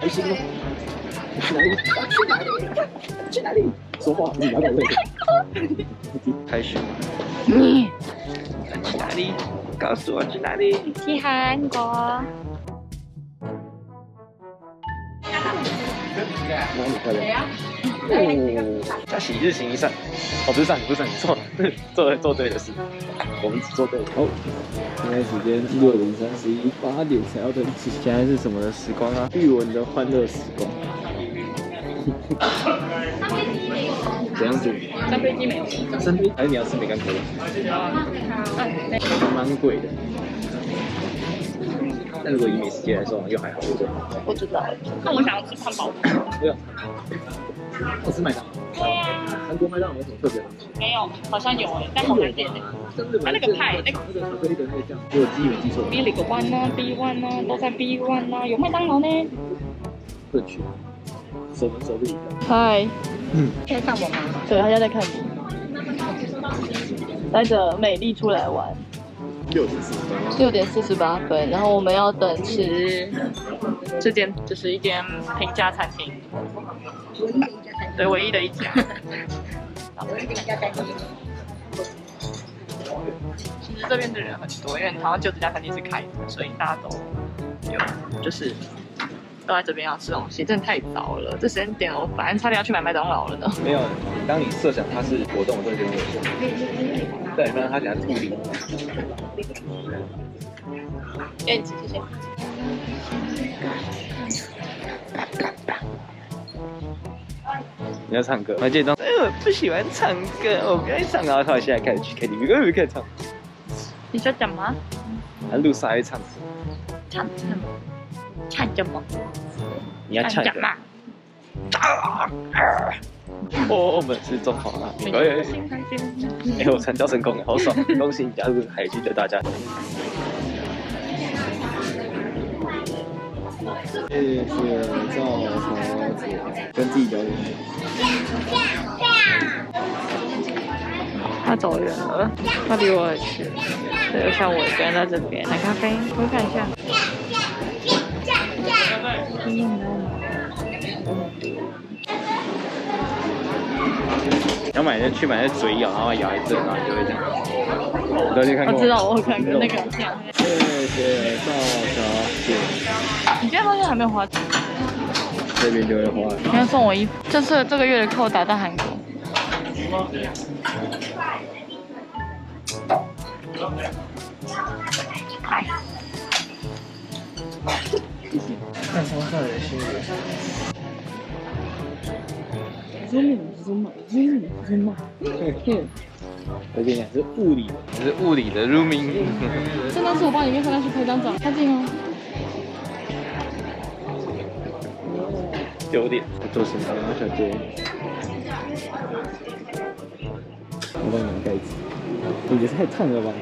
开心吗？去哪里？去哪里？去哪里？说话你要搞对。开学。你去哪里？告诉我去哪里？ 去韩国。 哪里快乐？哦，要洗日行一善。哦，不是善，不是善，做对的事。我们只做对的。好，现在时间6点31，8点才要登记。现在是什么的时光啊？语文的欢乐时光。怎样煮？ 三杯鸡没有。 三杯？还是你要吃梅干口味？蛮贵的。但如果以美食街来说，又还好，对不对？ 不知道。那我想要吃汉堡。 不要。我吃麦当劳。 对呀。 韩国麦当劳有什么特别的东西？ 没有，好像有哎，但好难点哎。它那个派，那个巧克力的那个酱，如果记没记错。 B one 呢 ，B1 呢，都在 B1 呢，有麦当劳呢。 不能去，手门手力。 嗨。在看我吗？对，他家在看你。带着美丽出来玩。6点48分，然后我们要等吃这间，就是一间平价餐厅，对，唯一的一家。其实这边的人很多，因为好像就这家餐厅是开的，所以大家都有，就是都在这边要吃东西，真的太早了。这时间点我反正差点要去买麦当劳了呢。 没有，当你设想它是活动，我这边会有。对，不然他想要处理。 谢谢。 你要唱歌？我记得我不喜欢唱歌，我不爱唱。然后他现在开始去 KTV， 开始唱。 你说什么？ 他路上还唱。 唱什么？唱什么？ 你要唱什么？我们是中华啊！哎，我传教成功了，好爽！恭喜你加入海军的大家庭。谢谢赵小姐，跟自己聊天。 他走远了，他离我而去。对，像我一个人在这边买咖啡，我看一下。 要买就去买那嘴咬，然后咬一阵，然后就会这样。我都去看过。 我知道，我有看过那个影片。 谢谢赵小姐。 你今天到现在还没有花钱？ 这边就会花。 你要送我衣服，这个月的扣打到韩国。嗨。 谢谢。看超帅的新闻。我跟你讲，是物理的，是物理的 rooming。 圣诞树，我帮你跟圣诞树拍张照，看近哦。 9点，我做什么？小姐，我帮你拿盖子。你觉得太烫了吧？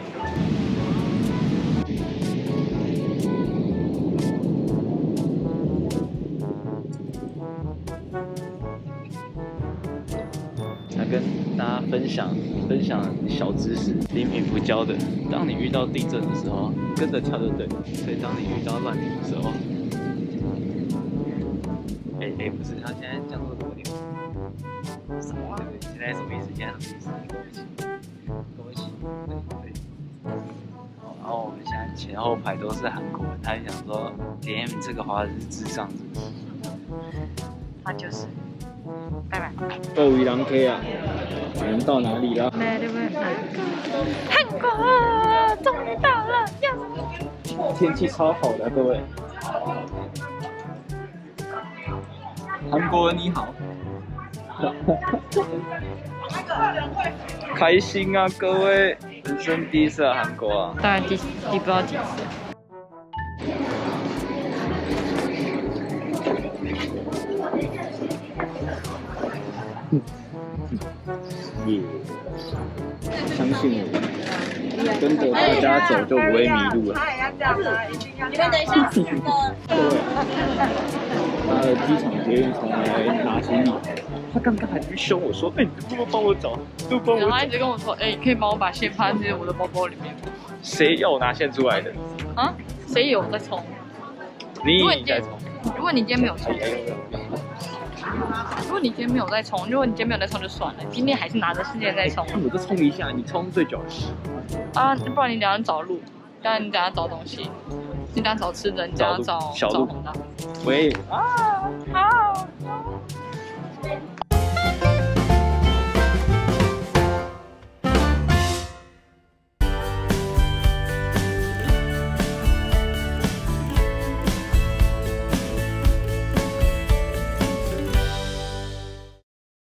跟大家分享小知识，林平福教的。当你遇到地震的时候，跟着跳就对。所以当你遇到乱流的时候，不是，他现在降落多点。什么？现在什么意思？现在什么意思？跟我一起，对。然后我们现在前后排都是韩国人，他就想说 ，DM 这个华人是智障，是不是？ 他就是。拜拜。 够鱼郎 K 啊！我们到哪里了？ 韩国，终于到了！ 天气超好的，各位。韩国人你好。开心啊，各位！人生第一次来韩国啊。 当然第不知道几次。 耶！相信我，跟着大家走就不会迷路了。 你们等一下。 各位，他的机场捷运从来拿行李，他刚刚还去凶我说：“你能不能帮我找？都帮我找。” 他一直跟我说：“可以帮我把线放进我的包包里面。” 谁要我拿线出来的？ 啊？谁有在充？ 你在充？ 如果你今天没有冲，如果你今天没有在冲，如果你今天没有在冲就算了，今天还是拿着世界在冲。 我就冲一下，你冲最久。 啊，不然你等下找路，不然你等下找东西，你等下找吃的，你等下找红的。 喂啊！